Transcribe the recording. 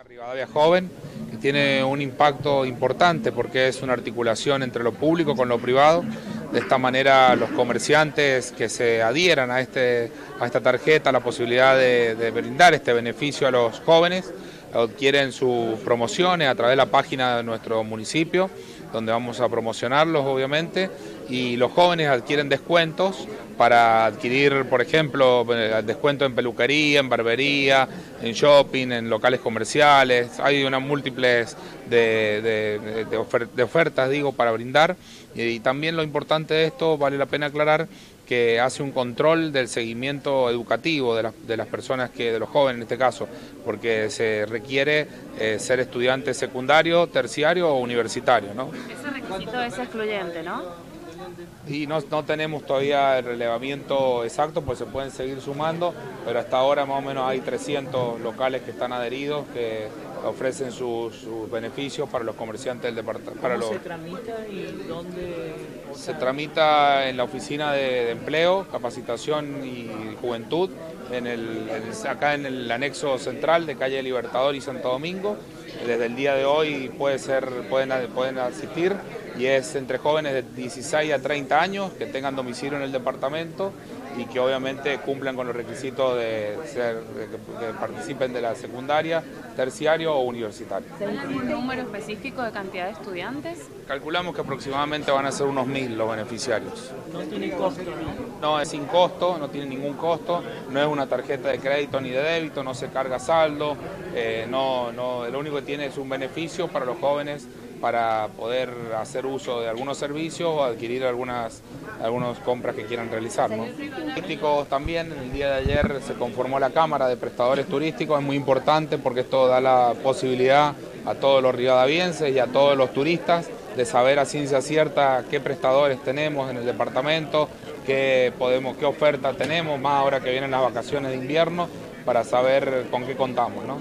Rivadavia Joven, que tiene un impacto importante porque es una articulación entre lo público con lo privado. De esta manera los comerciantes que se adhieran a esta tarjeta, la posibilidad de brindar este beneficio a los jóvenes, adquieren sus promociones a través de la página de nuestro municipio, donde vamos a promocionarlos obviamente, y los jóvenes adquieren descuentos para adquirir, por ejemplo, descuento en peluquería, en barbería, en shopping, en locales comerciales. Hay unas múltiples de ofertas, digo, para brindar. Y también lo importante de esto, vale la pena aclarar, que hace un control del seguimiento educativo de las personas, de los jóvenes en este caso, porque se requiere ser estudiante secundario, terciario o universitario, ¿no? Ese requisito es excluyente, ¿no? Y no tenemos todavía el relevamiento exacto, pues se pueden seguir sumando, pero hasta ahora más o menos hay 300 locales que están adheridos, que ofrecen sus beneficios para los comerciantes del departamento. ¿Cómo se tramita y dónde? Se tramita en la oficina de empleo, capacitación y juventud, acá en el anexo central de calle Libertador y Santo Domingo. Desde el día de hoy pueden asistir, y es entre jóvenes de 16 a 30 años que tengan domicilio en el departamento y que obviamente cumplan con los requisitos que participen de la secundaria, terciario o universitario. ¿Hay algún número específico de cantidad de estudiantes? Calculamos que aproximadamente van a ser unos 1000 los beneficiarios. No tiene costo, ¿no? No, es sin costo, no tiene ningún costo, no es una tarjeta de crédito ni de débito, no se carga saldo, lo único que tiene es un beneficio para los jóvenes para poder hacer uso de algunos servicios o adquirir algunas compras que quieran realizar, ¿no? Turísticos también, el día de ayer se conformó la Cámara de Prestadores Turísticos, es muy importante porque esto da la posibilidad a todos los rivadavienses y a todos los turistas de saber a ciencia cierta qué prestadores tenemos en el departamento, qué oferta tenemos, más ahora que vienen las vacaciones de invierno, para saber con qué contamos, ¿no?